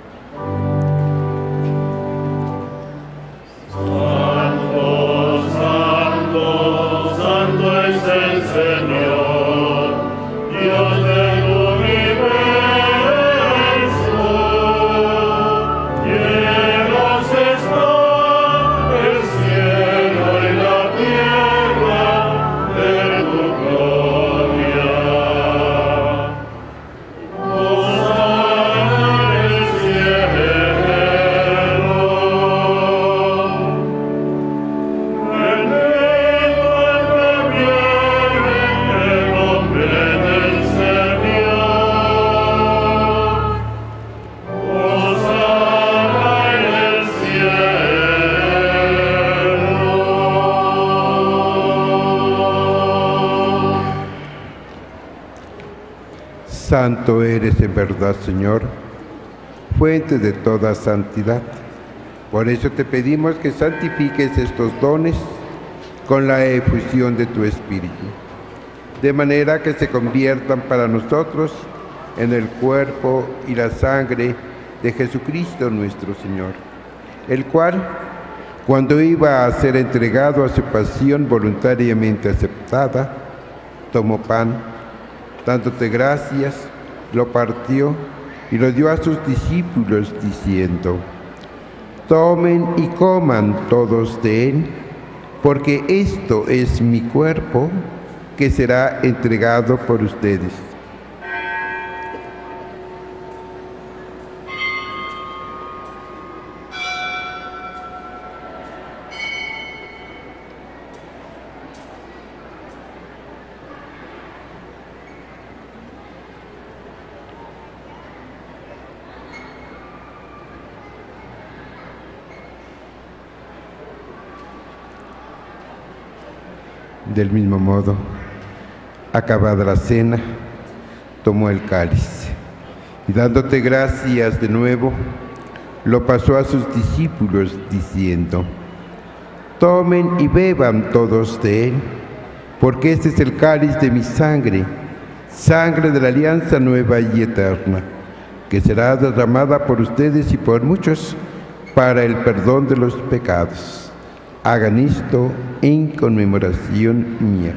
Santo, santo, santo es el Señor, Dios del universo. Llenos está el cielo y la tierra de tu gloria. Hosana en el cielo. Bendiga viene el nombre del Señor. Hosana en el cielo. Santo eres en verdad, Señor, fuente de toda santidad. Por eso te pedimos que santifiques estos dones con la efusión de tu Espíritu, de manera que se conviertan para nosotros en el cuerpo y la sangre de Jesucristo nuestro Señor, el cual, cuando iba a ser entregado a su pasión voluntariamente aceptada, tomó pan, dándote gracias, lo partió y lo dio a sus discípulos, diciendo: tomen y coman todos de él, porque esto es mi cuerpo, que será entregado por ustedes. Del mismo modo, acabada la cena, tomó el cáliz y, dándote gracias de nuevo, lo pasó a sus discípulos, diciendo: tomen y beban todos de él, porque este es el cáliz de mi sangre, sangre de la alianza nueva y eterna, que será derramada por ustedes y por muchos para el perdón de los pecados. Hagan esto en conmemoración mía.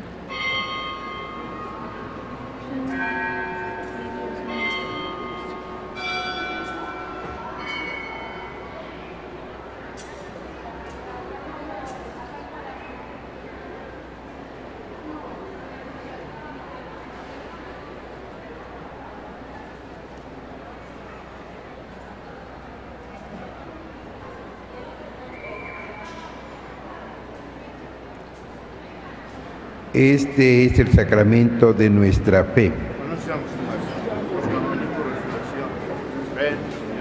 Este es el sacramento de nuestra fe. Anunciamos tu muerte, proclamamos tu resurrección. Ven,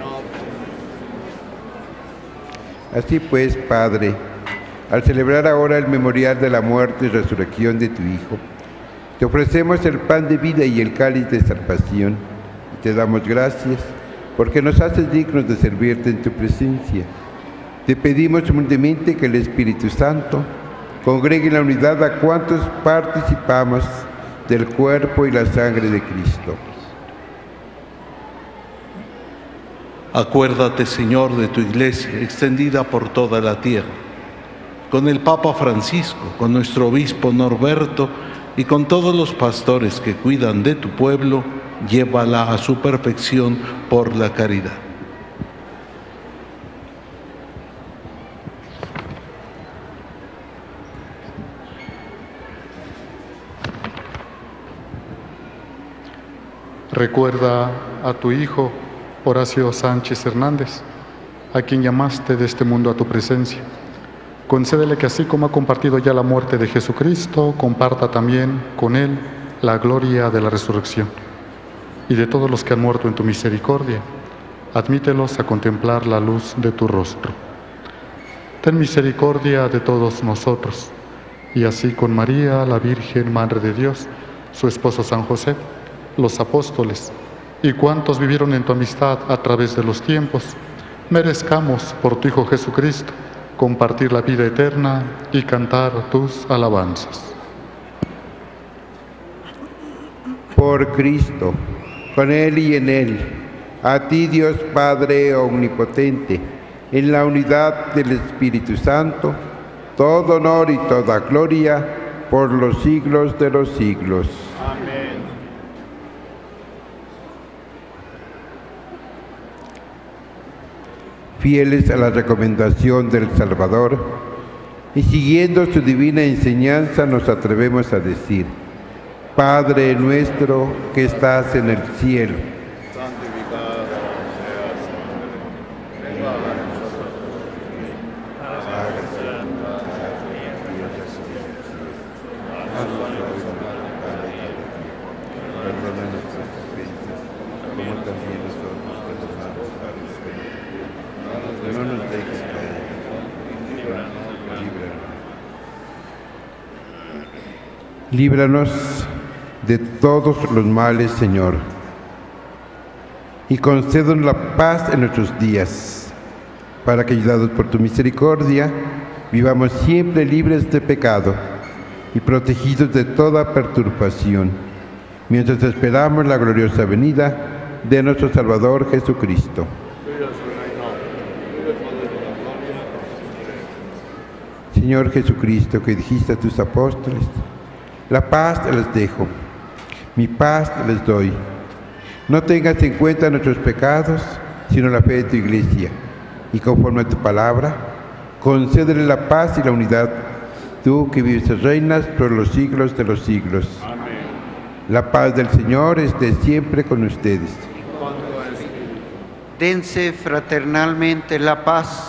Señor. Así pues, Padre, al celebrar ahora el memorial de la muerte y resurrección de tu Hijo, Te ofrecemos el pan de vida y el cáliz de salvación. Y te damos gracias porque nos haces dignos de servirte en tu presencia. Te pedimos humildemente que el Espíritu Santo congregue en la unidad a cuantos participamos del cuerpo y la sangre de Cristo. Acuérdate, Señor, de tu Iglesia extendida por toda la tierra, con el Papa Francisco, con nuestro obispo Norberto y con todos los pastores que cuidan de tu pueblo, llévala a su perfección por la caridad. Recuerda a tu hijo Horacio Sánchez Hernández, a quien llamaste de este mundo a tu presencia. Concédele que así como ha compartido ya la muerte de Jesucristo, comparta también con él la gloria de la resurrección. Y de todos los que han muerto en tu misericordia, admítelos a contemplar la luz de tu rostro. Ten misericordia de todos nosotros, y así con María, la Virgen Madre de Dios, su esposo San José, los apóstoles y cuantos vivieron en tu amistad a través de los tiempos, merezcamos por tu Hijo Jesucristo compartir la vida eterna y cantar tus alabanzas. Por Cristo, con Él y en Él, a ti Dios Padre Omnipotente, en la unidad del Espíritu Santo, todo honor y toda gloria por los siglos de los siglos. Amén. Fieles a la recomendación del Salvador y siguiendo su divina enseñanza, nos atrevemos a decir: Padre nuestro que estás en el cielo, Santificado seas tu nombre. Venga a nosotros tu reino. Hágase tu voluntad en la tierra como en el cielo. Danos hoy nuestro pan de cada día. Perdona nuestras ofensas, como también nosotros perdonamos a los que nos ofenden. No nos dejes caer, líbranos. líbranos de todos los males, Señor, y concédenos la paz en nuestros días, para que, ayudados por tu misericordia, vivamos siempre libres de pecado y protegidos de toda perturbación, mientras esperamos la gloriosa venida de nuestro Salvador Jesucristo. Señor Jesucristo, que dijiste a tus apóstoles: la paz les dejo, mi paz les doy. No tengas en cuenta nuestros pecados, sino la fe de tu Iglesia, y conforme a tu palabra, concédele la paz y la unidad, tú que vives y reinas por los siglos de los siglos. Amén. La paz del Señor esté siempre con ustedes. Dense fraternalmente la paz.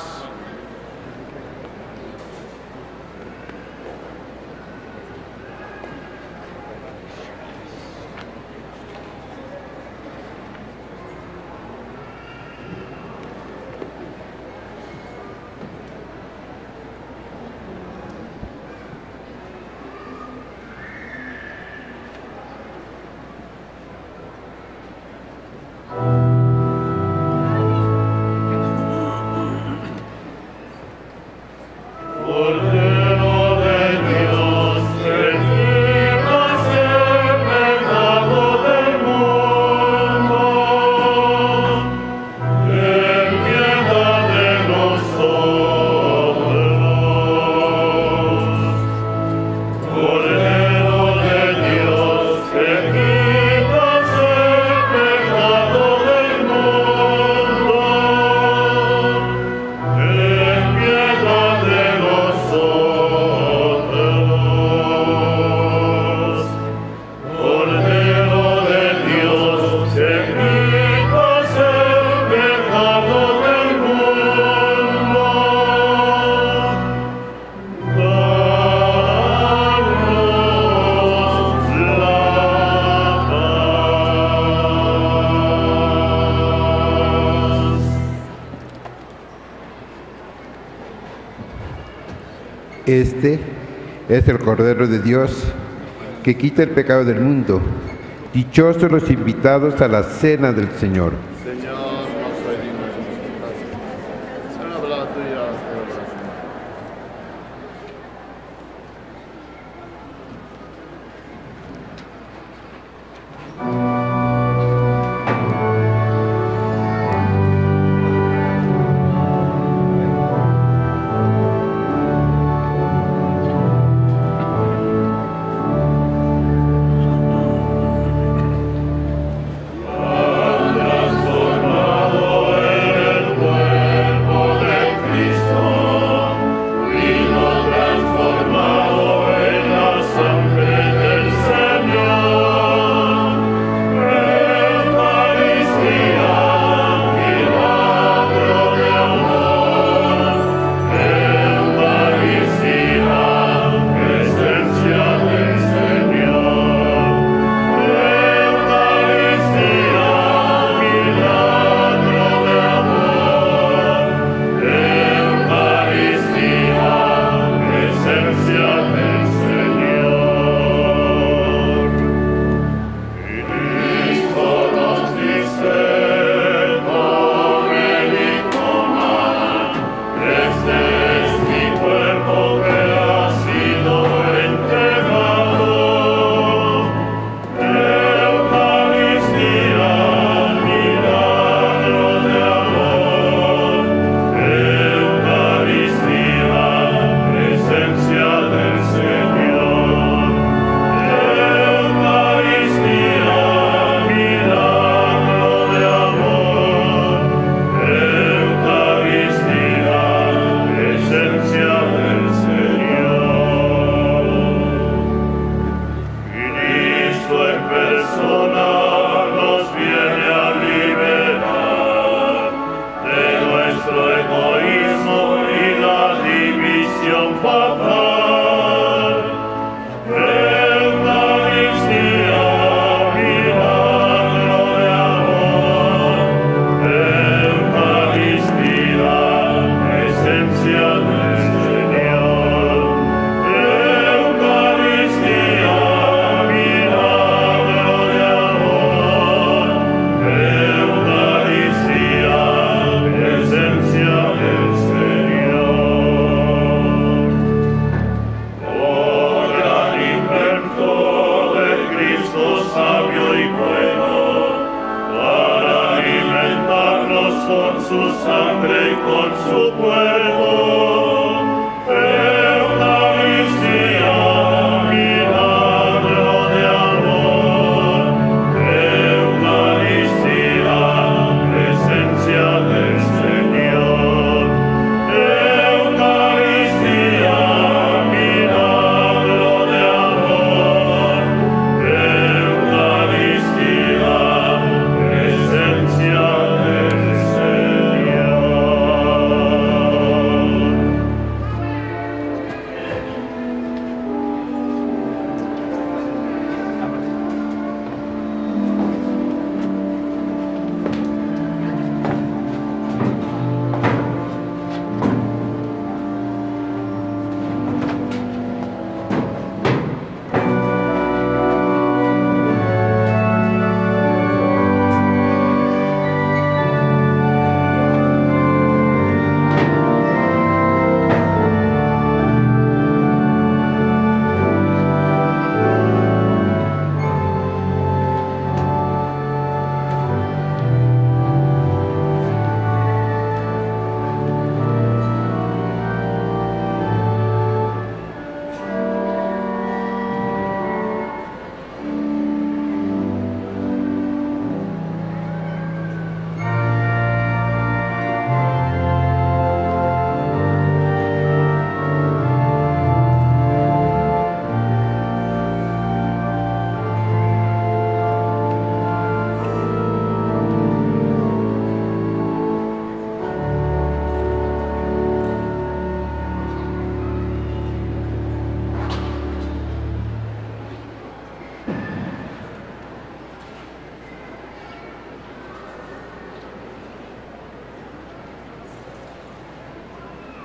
Este es el Cordero de Dios que quita el pecado del mundo. Dichosos los invitados a la cena del Señor. Señor, no soy digno de tus palabras. Solo habla tuya, Señor.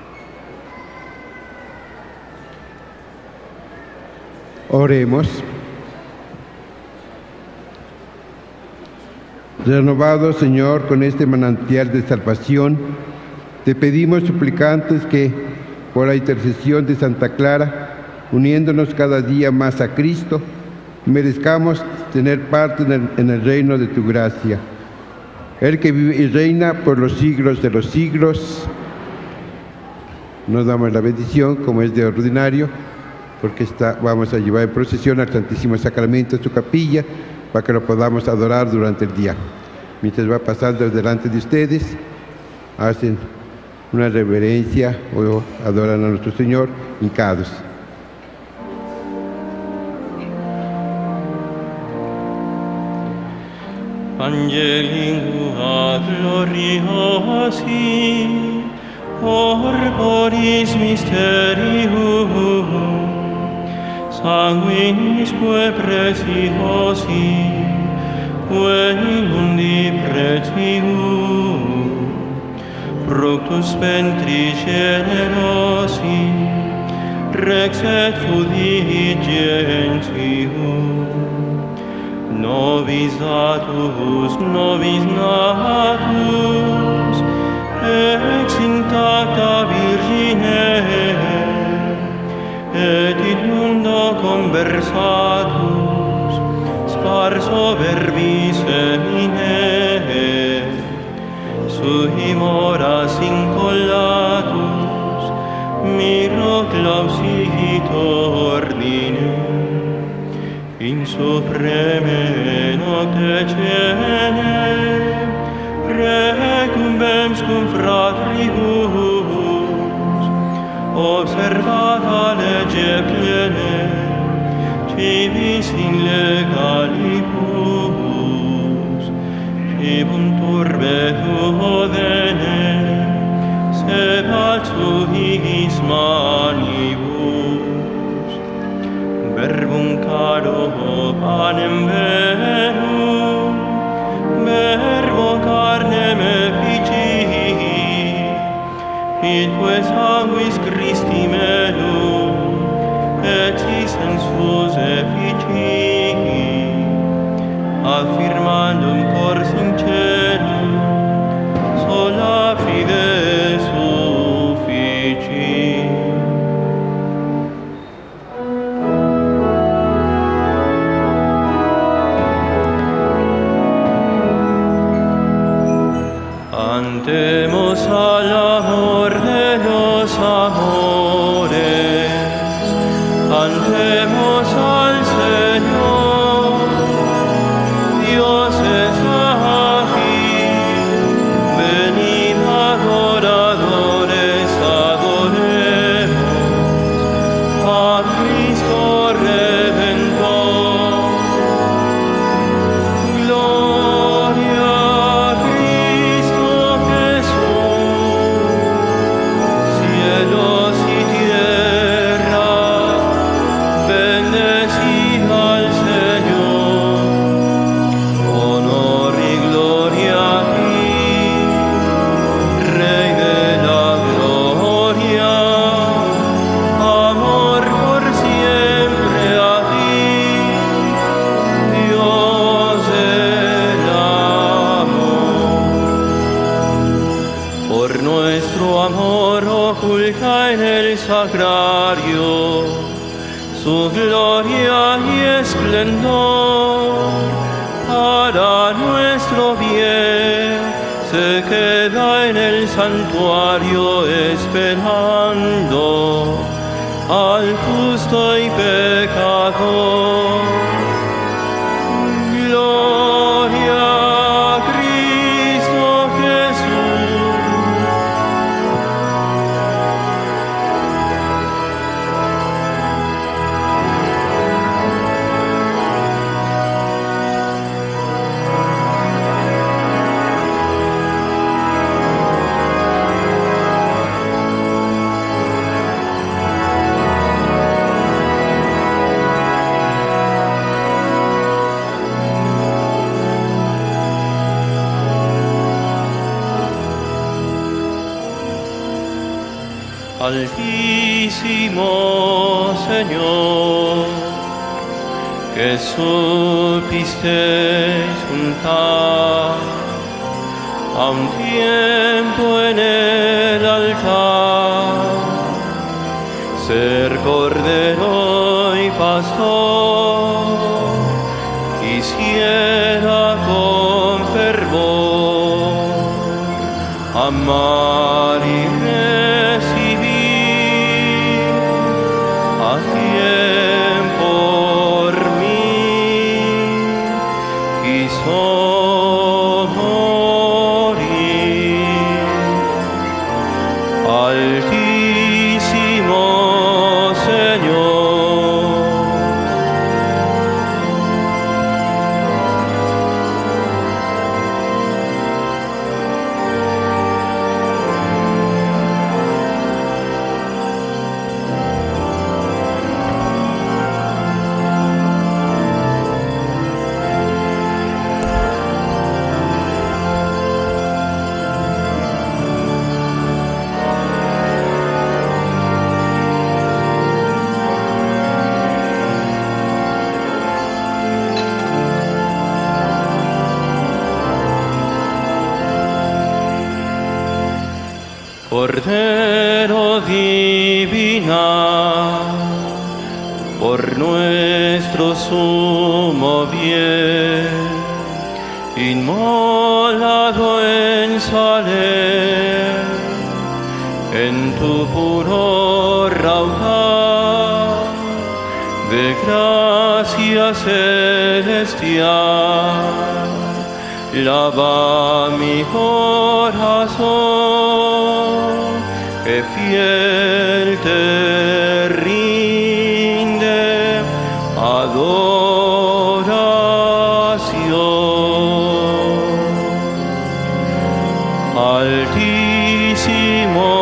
Oremos. Renovados, Señor, con este manantial de salvación, te pedimos suplicantes que, por la intercesión de Santa Clara, uniéndonos cada día más a Cristo, merezcamos tener parte en el, en el reino de tu gracia. El que vive y reina por los siglos de los siglos. Nos damos la bendición, como es de ordinario, porque está, vamos a llevar en procesión al Santísimo Sacramento a su capilla, para que lo podamos adorar durante el día. Mientras va pasando delante de ustedes, hacen una reverencia o adoran a nuestro Señor hincados. Angelingua gloriosi, corporis mysterium, sanguinisque preciosi, mundi pretium, fructus ventris generosi, rex et fulgentium, nobis datus, nobis natus, ex intacta Virgine, et in mundo conversatus, sparso verbis semine, sui moras incollatus, miro clausit ordine, in supreme nocte cene, recumbens cum fratribus, observata lege plene, civis in legalibus, cibum turbe tuodene, sedat suis manibus, verbum caro panem verum, verbo carnem effici, itque sanguis Christi meum, et si sensus effici, affirmandum cor sincerum, sola fide suffici. Antemos al amor de los amores, antemos al Señor, Dios es aquí, venid adoradores, adoremos a Cristo Redentor. Gloria a Cristo Jesús, cielos y tierra, bendecid al Señor, honor y gloria a ti, Rey de la gloria, amor por siempre a ti, Dios del amor. Por nuestro amor oculta en el sagrario su gloria y esplendor, para nuestro bien se queda en el santuario esperando al justo y pecador. Gloria a Cristo Jesús. Altísimo Señor, que supisteis juntar a un tiempo en el altar, ser cordero y pastor, quisiera con fervor amar y recibir a quien por mí quiso morir. Altísimo Señor, Cordero divina, por nuestro sumo bien, inmolado en Salem, en tu puro raudal de gracia celestial, lava mi corazón, que fiel te rinde adoración. Altísimo